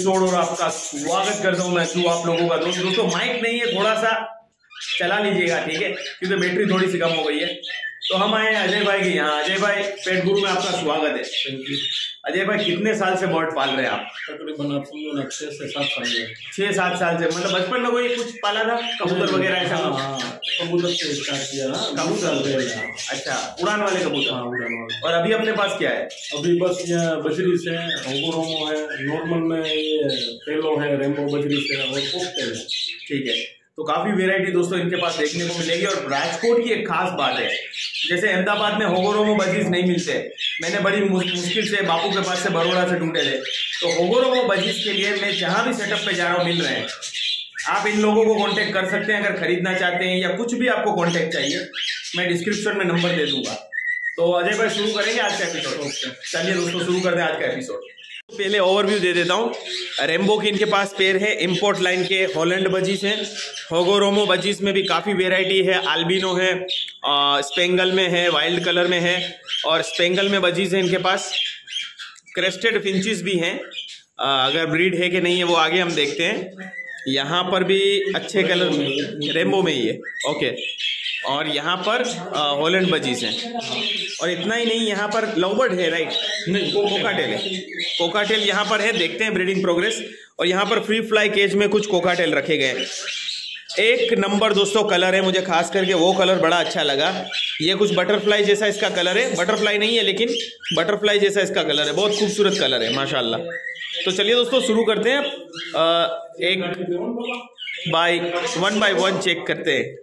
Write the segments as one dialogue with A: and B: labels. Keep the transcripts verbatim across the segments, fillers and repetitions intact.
A: Episode और आपका स्वागत करता हूं मैं तू आप लोगों का दोस्त। दोस्तों माइक नहीं है, थोड़ा सा चला लीजिएगा, ठीक है, क्योंकि बैटरी थोड़ी सी कम हो गई है। तो हम आए हैं अजय भाई के यहाँ। अजय भाई, पेट गुरु में आपका स्वागत है।
B: Thank you.
A: अजय भाई, कितने साल से बर्ड पाल रहे हैं आप?
B: तकरीबन आप समझो ना छह से सात साल में।
A: छह सात साल से, मतलब बचपन में कोई कुछ पाला था, कबूतर वगैरह ऐसा?
B: हाँ, कबूतर से स्टार्ट किया ना।
A: कबूतर, अच्छा, उड़ान वाले कबूतर।
B: हाँ, उड़ान वाले।
A: और अभी अपने पास क्या है?
B: अभी बस ये बजरी से होगोरोमो है, नॉर्मल में ये फेलो है, रेम्बो बजरी से और कोकटेल है।
A: ठीक है, तो काफी वेरायटी दोस्तों इनके पास देखने को मिलेगी। और राजकोट की एक खास बात है, जैसे अहमदाबाद में होगोरोमो बजीज नहीं मिलते, मैंने बड़ी मुश्किल से बापू के पास से बड़ौदा से ढूंढे थे, तो होगोरोमो बजीज के लिए मैं जहां भी सेटअप पे जा रहा हूँ मिल रहे हैं। आप इन लोगों को कांटेक्ट कर सकते हैं अगर खरीदना चाहते हैं या कुछ भी आपको कांटेक्ट चाहिए, मैं डिस्क्रिप्शन में नंबर दे दूंगा। तो अजय भाई शुरू करेंगे आज का एपिसोड। चलिए दोस्तों शुरू करते हैं आज का एपिसोड। पहले ओवरव्यू दे देता हूँ। रेम्बो की इनके पास पेयर है, इंपोर्ट लाइन के हॉलैंड बजीज हैं। होगोरोमो बजीज में भी काफ़ी वेराइटी है, आल्बिनो है, स्पेंगल में है, वाइल्ड कलर में है, और स्पेंगल में बजीज है इनके पास। क्रेस्टेड फिंचिस भी हैं, अगर ब्रीड है कि नहीं है वो आगे हम देखते हैं। यहाँ पर भी अच्छे कलर रेम्बो में ही है, ओके। और यहाँ पर हॉलैंड बजीज हैं। और इतना ही नहीं, यहाँ पर लवबर्ड है, राइट? नहीं, कोकाटेल है। कोकाटेल यहाँ पर है, देखते हैं ब्रीडिंग प्रोग्रेस। और यहाँ पर फ्री फ्लाई केज में कुछ कोकाटेल रखे गए हैं। एक नंबर दोस्तों कलर है, मुझे खास करके वो कलर बड़ा अच्छा लगा। ये कुछ बटरफ्लाई जैसा इसका कलर है, बटरफ्लाई नहीं है लेकिन बटरफ्लाई जैसा इसका कलर है, बहुत खूबसूरत कलर है माशाल्लाह। तो चलिए दोस्तों शुरू करते हैं। आ, एक by one by one check करते हैं।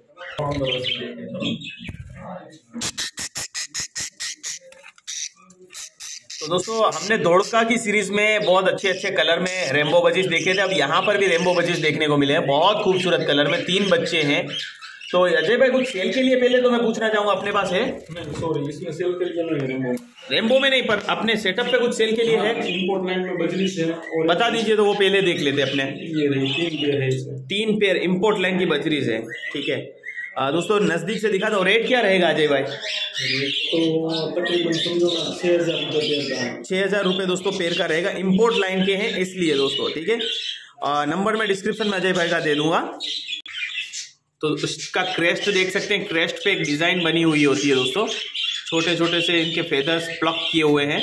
A: तो दोस्तों हमने दौड़का की सीरीज में बहुत अच्छे अच्छे कलर में रेम्बो बजीज देखे थे, अब यहाँ पर भी रेम्बो बजीज देखने को मिले हैं, बहुत खूबसूरत कलर में। तीन बच्चे हैं। तो अजय भाई कुछ सेल के लिए पहले तो मैं पूछना चाहूंगा, अपने पास है?
B: नहीं सॉरी, इसमें सेल के लिए नहीं है। रेम्बो
A: रेम्बो में नहीं, पर अपने सेटअप पे कुछ सेल के लिए है?
B: इंपोर्ट लाइन में बजरी से। और
A: बता दीजिए तो वो पहले देख लेते अपने।
B: ये रही तीन पेयर है इसमें।
A: तीन पेयर इंपोर्ट लाइन की बजरीज है, ठीक है। आ, दोस्तों नजदीक से दिखा दो, रेट क्या रहेगा अजय भाई?
B: तो तकरीबन समझो ना छह हजार रुपये पेयर का।
A: छह हजार रुपये दोस्तों पेयर का रहेगा, इंपोर्ट लाइन के हैं इसलिए दोस्तों, ठीक है। नंबर मैं डिस्क्रिप्शन में अजय भाई का दे दूंगा। तो इसका क्रेस्ट देख सकते हैं, क्रेस्ट पे एक डिजाइन बनी हुई होती है दोस्तों, छोटे छोटे से इनके फेदर्स प्लक किए हुए हैं।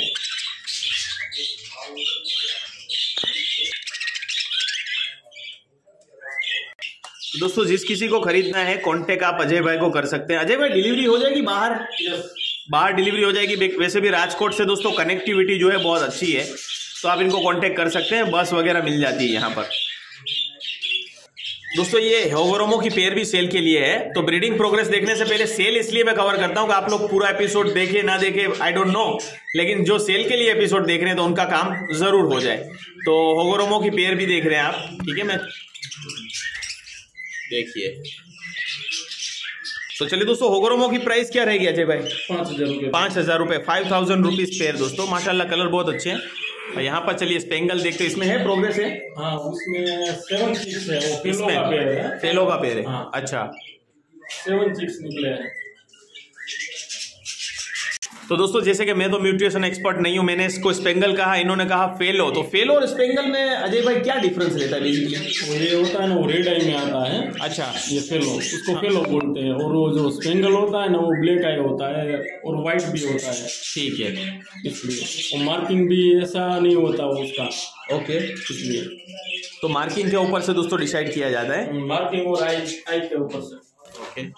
A: दोस्तों जिस किसी को खरीदना है कांटेक्ट आप अजय भाई को कर सकते हैं। अजय भाई डिलीवरी हो जाएगी बाहर?
B: yes.
A: बाहर डिलीवरी हो जाएगी। वैसे भी राजकोट से दोस्तों कनेक्टिविटी जो है बहुत अच्छी है, तो आप इनको कांटेक्ट कर सकते हैं, बस वगैरह मिल जाती है यहाँ पर। दोस्तों ये होगोरोमो की पेयर भी सेल के लिए है। तो ब्रीडिंग प्रोग्रेस देखने से पहले सेल इसलिए मैं कवर करता हूँ कि आप लोग पूरा एपिसोड देखे ना देखे आई डोंट नो, लेकिन जो सेल के लिए एपिसोड देख रहे हैं तो उनका काम जरूर हो जाए। तो होगोरोमो की पेयर भी देख रहे हैं आप, ठीक है। मैं देखिए, तो चलिए दोस्तों होगोरोमो की प्राइस क्या रहेगी अजय भाई?
B: पाँच हजार रुपये
A: पाँच हजार रुपये फाइव थाउजेंड रुपीज पेयर दोस्तों, माशाल्लाह कलर बहुत अच्छे हैं। और यहाँ पर चलिए स्पेंगल देखते हैं, इसमें है प्रोग्रेस है?
B: हाँ, उसमें सेवन चिक्स है, वो फेलो
A: इसमें
B: का पेयर है।
A: फेलो का पेयर है,
B: हाँ।
A: अच्छा।
B: सेवन चिक्स निकले हैं।
A: तो दोस्तों जैसे कि मैं तो म्यूटेशन एक्सपर्ट नहीं हूं, मैंने इसको स्पेंगल कहा, इन्होंने कहा फेलो। तो फेलो और स्पेंगल में अजय भाई क्या डिफरेंस रहता है बेसिकली?
B: वो ये होता है ना, वो रेड आई में आता है।
A: अच्छा,
B: ये फेलो, उसको फेलो बोलते हैं। और वो जो स्पेंगल होता है ना, वो ब्लैक आई होता है और वाइट भी होता है,
A: ठीक है।
B: इसलिए और मार्किंग भी ऐसा नहीं होता वो उसका,
A: ओके।
B: इसलिए
A: तो मार्किंग के ऊपर से दोस्तों डिसाइड किया जाता है,
B: मार्किंग और आई आई के ऊपर से।
A: ओके।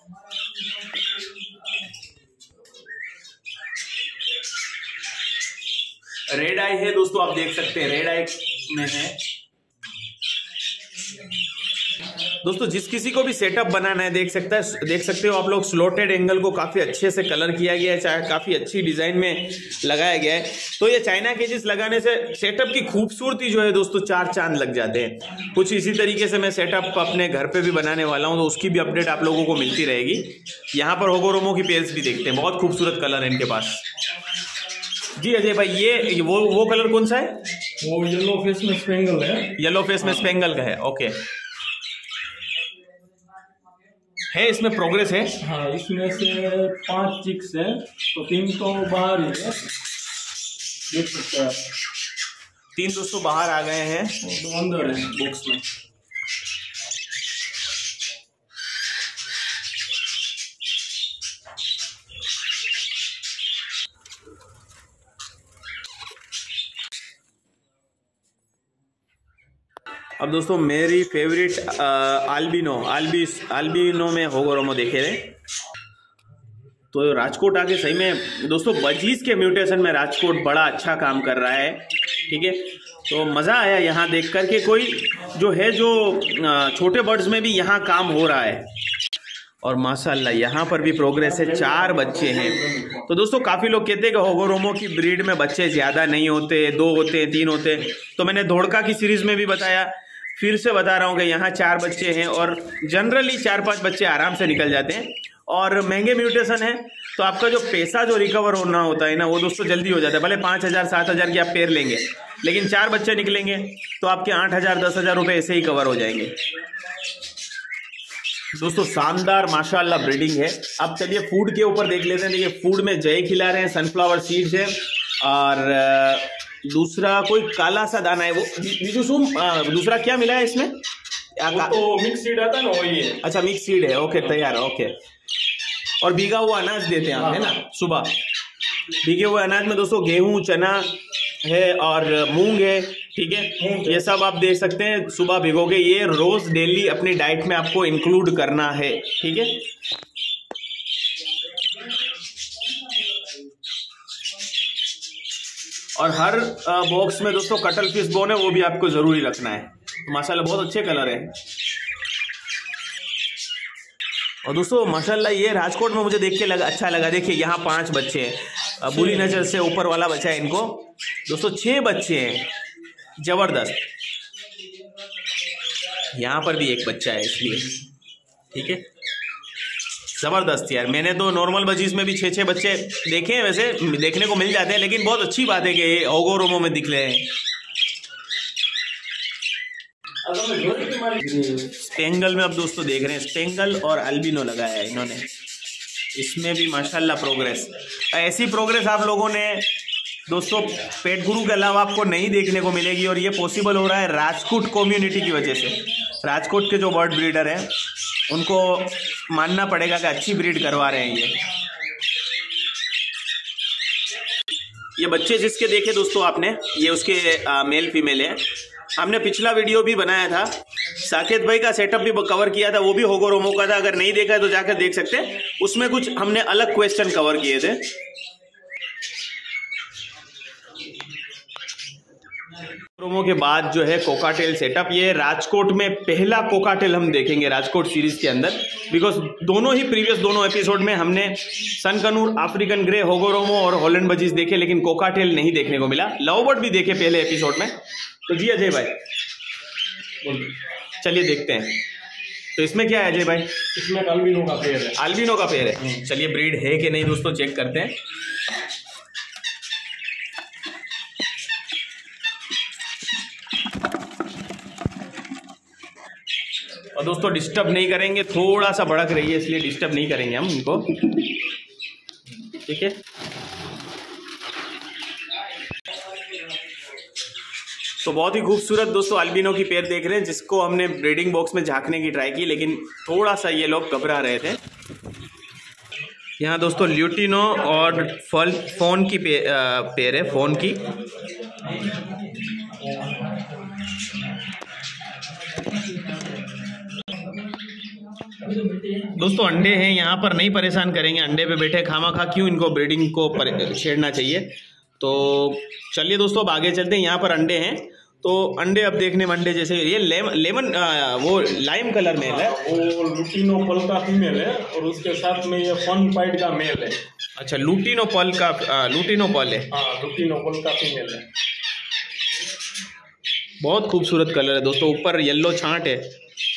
A: रेड आई है दोस्तों, आप देख सकते हैं रेड आई में है। दोस्तों जिस किसी को भी सेटअप बनाना है देख सकता है, देख सकते हो आप लोग, स्लोटेड एंगल को काफी अच्छे से कलर किया गया है, चाहे काफी अच्छी डिजाइन में लगाया गया है। तो ये चाइना केजेस लगाने से सेटअप की खूबसूरती जो है दोस्तों चार चांद लग जाते हैं। कुछ इसी तरीके से मैं सेटअप अपने घर पे भी बनाने वाला हूं, तो उसकी भी अपडेट आप लोगों को मिलती रहेगी। यहाँ पर होगोरोमो की पेयर्स भी देखते हैं, बहुत खूबसूरत कलर है इनके पास। जी अजय भाई ये वो वो कलर कौन सा है?
B: वो येलो फेस में स्पेंगल है।
A: येलो फेस में स्पेंगल का है, ओके। है इसमें प्रोग्रेस है?
B: हाँ, इसमें से पांच चिक्स है, तो तीन तो बाहर ही है, देख सकते हैं।
A: तीन दोस्तों बाहर आ गए हैं,
B: दो अंदर है बॉक्स में।
A: अब दोस्तों मेरी फेवरेट आल्बिनो आल्बी आल्बिनो में होगोरोमो देखे थे, तो राजकोट आके सही में दोस्तों बजीज के म्यूटेशन में राजकोट बड़ा अच्छा काम कर रहा है। ठीक है, तो मज़ा आया यहाँ देख कर के कोई जो है जो छोटे बर्ड्स में भी यहाँ काम हो रहा है, और माशाल्लाह यहाँ पर भी प्रोग्रेस है। चार बच्चे हैं। तो दोस्तों काफ़ी लोग कहते हैं कि होगोरोमो की ब्रीड में बच्चे ज़्यादा नहीं होते, दो होते हैं, तीन होते हैं। तो मैंने धोड़का की सीरीज़ में भी बताया, फिर से बता रहा हूँ कि यहाँ चार बच्चे हैं और जनरली चार पांच बच्चे आराम से निकल जाते हैं। और महंगे म्यूटेशन है तो आपका जो पैसा जो रिकवर होना होता है ना, वो दोस्तों जल्दी हो जाता है। भले पाँच हज़ार सात हज़ार की आप पेयर लेंगे, लेकिन चार बच्चे निकलेंगे तो आपके आठ हज़ार दस हज़ार रुपये ऐसे ही कवर हो जाएंगे। दोस्तों शानदार माशाल्लाह ब्रीडिंग है। अब चलिए फूड के ऊपर देख लेते हैं। देखिए फूड में जय खिला रहे हैं, सनफ्लावर सीड्स है, और दूसरा कोई काला सा दाना है वो दूसरा क्या मिला है इसमें?
B: वो तो मिक्स सीड आता है ना, वही है।
A: अच्छा मिक्स सीड है, ओके तैयार, ओके। और भीगा हुआ अनाज देते हैं आप, है ना, सुबह भीगे हुए अनाज में दोस्तों गेहूं, चना है और मूंग है। ठीक है, ये सब आप दे सकते हैं सुबह भिगो के। ये रोज डेली अपनी डाइट में आपको इंक्लूड करना है। ठीक है, और हर बॉक्स में दोस्तों कटल फिश बोन है, वो भी आपको जरूरी रखना है। तो माशाल्लाह बहुत अच्छे कलर है। और दोस्तों माशाल्लाह ये राजकोट में मुझे देख के लगा अच्छा लगा। देखिए यहाँ पांच बच्चे हैं, बुरी नजर से ऊपर वाला बच्चा है इनको। दोस्तों छह बच्चे हैं, जबरदस्त। यहाँ पर भी एक बच्चा है इसलिए। ठीक है, जबरदस्त यार। मैंने तो नॉर्मल बजीज में भी छः छः बच्चे देखे हैं, वैसे देखने को मिल जाते हैं, लेकिन बहुत अच्छी बात है कि ये होगोरोमो में दिख रहे हैं। स्पेंगल में अब दोस्तों देख रहे हैं, स्पेंगल और अल्बिनो लगाया है इन्होंने, इसमें भी माशाल्लाह प्रोग्रेस। ऐसी प्रोग्रेस आप लोगों ने दोस्तों पेट गुरु के अलावा आपको नहीं देखने को मिलेगी, और ये पॉसिबल हो रहा है राजकोट कम्युनिटी की वजह से। राजकोट के जो बर्ड ब्रीडर हैं उनको मानना पड़ेगा कि अच्छी ब्रीड करवा रहे हैं ये ये बच्चे जिसके देखे दोस्तों आपने, ये उसके आ, मेल फीमेल है। हमने पिछला वीडियो भी बनाया था, साकेत भाई का सेटअप भी कवर किया था, वो भी होगोरोमो का था। अगर नहीं देखा है तो जाकर देख सकते हैं, उसमें कुछ हमने अलग क्वेश्चन कवर किए थे। होगोरोमो के बाद जो है कोकाटेल सेटअप, ये राजकोट में पहला कोकाटेल हम देखेंगे राजकोट सीरीज के अंदर, बिकॉज दोनों ही प्रीवियस दोनों एपिसोड में हमने सनकनूर, अफ्रीकन ग्रे, होगोरोमो और हॉलैंड बजीज देखे, लेकिन कोकाटेल नहीं देखने को मिला। लवबर्ड भी देखे पहले एपिसोड में। तो जी अजय भाई चलिए देखते हैं, तो इसमें क्या है अजय भाई?
B: इसमें अल्बिनो का पेयर है।
A: अल्बिनो का पेयर है, चलिए ब्रीड है कि नहीं दोस्तों चेक करते हैं। और दोस्तों डिस्टर्ब नहीं करेंगे, थोड़ा सा भड़क रही है इसलिए डिस्टर्ब नहीं करेंगे हम इनको। ठीक है, तो बहुत ही खूबसूरत दोस्तों अल्बिनो की पेयर देख रहे हैं, जिसको हमने ब्रीडिंग बॉक्स में झांकने की ट्राई की, लेकिन थोड़ा सा ये लोग घबरा रहे थे। यहाँ दोस्तों ल्यूटिनो और फल फोन की पे, आ, पेयर है, फोन की। दोस्तों अंडे हैं, यहाँ पर नहीं परेशान करेंगे, अंडे पे बैठे खामा खा क्यों इनको ब्रीडिंग को छेड़ना चाहिए। तो चलिए दोस्तों अब आगे चलते हैं। यहाँ पर अंडे हैं, तो अंडे अब देखने में अंडे जैसे ये लेम, लेमन आ, वो लाइम कलर में है,
B: वो लुटिनो पल का फीमेल है, और उसके साथ में ये फन पाइड का मेल है।
A: अच्छा लुटिनो पल का आ, लुटिनो पल है।
B: हाँ लुटिनो पल का फीमेल है।
A: बहुत खूबसूरत कलर है दोस्तों, ऊपर येलो छांट है।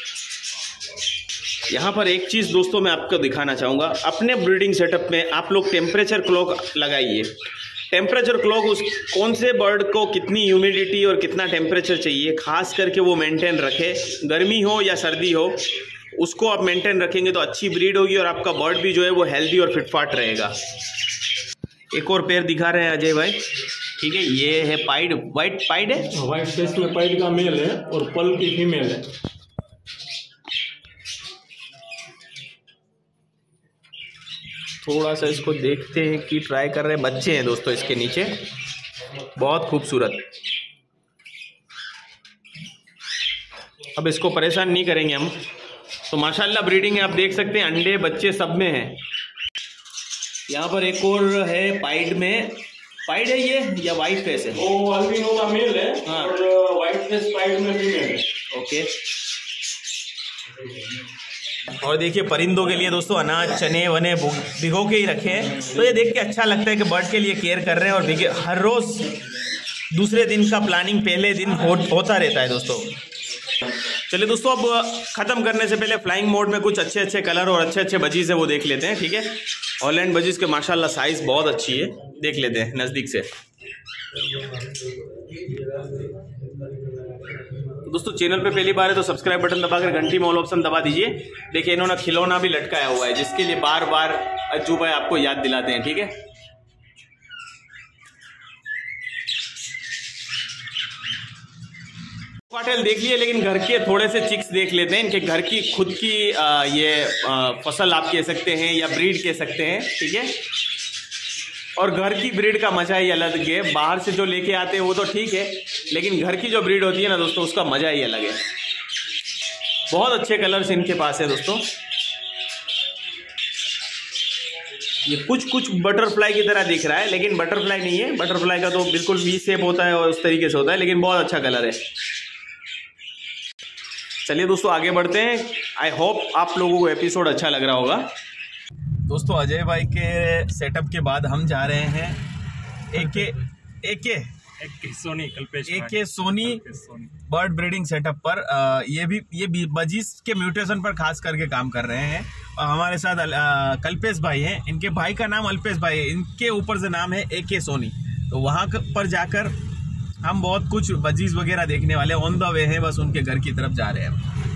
A: यहाँ पर एक चीज़ दोस्तों मैं आपको दिखाना चाहूँगा, अपने ब्रीडिंग सेटअप में आप लोग टेम्परेचर क्लॉक लगाइए। टेम्परेचर क्लॉक उस कौन से बर्ड को कितनी ह्यूमिडिटी और कितना टेम्परेचर चाहिए खास करके वो मेंटेन रखे, गर्मी हो या सर्दी हो, उसको आप मेंटेन रखेंगे तो अच्छी ब्रीड होगी और आपका बर्ड भी जो है वो हेल्दी और फिटफाट रहेगा। एक और पेयर दिखा रहे हैं अजय भाई, ठीक है, ये है पाइड, व्हाइट पाइड है,
B: व्हाइट फेस में पाइड का मेल है और पल की फीमेल है।
A: थोड़ा सा इसको देखते हैं कि ट्राई कर रहे हैं। बच्चे हैं दोस्तों इसके नीचे, बहुत खूबसूरत। अब इसको परेशान नहीं करेंगे हम, तो माशाल्लाह ब्रीडिंग है, आप देख सकते हैं अंडे बच्चे सब में हैं। यहाँ पर एक और है पाइड में, पाइड है ये या वाइट फेस है?
B: वो अल्बिनो का मेल है। हाँ। और वाइट फेस पाइड में फीमेल है।
A: ओके। और देखिए परिंदों के लिए दोस्तों अनाज चने वने भिगो के ही रखे हैं, तो ये देख के अच्छा लगता है कि बर्ड के लिए केयर कर रहे हैं। और भिगे हर रोज दूसरे दिन का प्लानिंग पहले दिन हो, होता रहता है दोस्तों। चलिए दोस्तों, अब खत्म करने से पहले फ्लाइंग मोड में कुछ अच्छे अच्छे कलर और अच्छे अच्छे बजीज है वो देख लेते हैं। ठीक है, हॉलैंड बजीज के माशाल्लाह साइज बहुत अच्छी है, देख लेते हैं नज़दीक से। तो दोस्तों चैनल पे पहली बार है तो सब्सक्राइब बटन दबाकर घंटी में ऑल ऑप्शन दबा दीजिए। देखिए इन्होंने खिलौना भी लटकाया हुआ है, जिसके लिए बार बार अज्जू भाई आपको याद दिलाते हैं। ठीक है, कॉकटेल देख लिए, लेकिन घर के थोड़े से चिक्स देख लेते हैं। इनके घर की खुद की आ, ये आ, फसल आप कह सकते हैं या ब्रीड कह सकते हैं। ठीक है, और घर की ब्रीड का मजा ही अलग है। बाहर से जो लेके आते हैं वो तो ठीक है, लेकिन घर की जो ब्रीड होती है ना दोस्तों, उसका मजा ही अलग है। बहुत अच्छे कलर्स इनके पास है दोस्तों। ये कुछ कुछ बटरफ्लाई की तरह दिख रहा है, लेकिन बटरफ्लाई नहीं है। बटरफ्लाई का तो बिल्कुल वी शेप होता है और उस तरीके से होता है, लेकिन बहुत अच्छा कलर है। चलिए दोस्तों आगे बढ़ते हैं। आई होप आप लोगों को एपिसोड अच्छा लग रहा होगा। दोस्तों अजय भाई के सेटअप के बाद हम जा रहे हैं AK AK
B: AK Soni Kalpesh
A: AK Soni bird breeding setup पर। आ, ये भी ये भी बजीज के म्यूटेशन पर खास करके काम कर रहे हैं। और हमारे साथ आ, कल्पेश भाई हैं, इनके भाई का नाम अल्पेश भाई है, इनके ऊपर से नाम है एके सोनी। तो वहाँ पर जाकर हम बहुत कुछ बजीज वगैरह देखने वाले, ऑन द वे हैं, बस उनके घर की तरफ जा रहे हैं।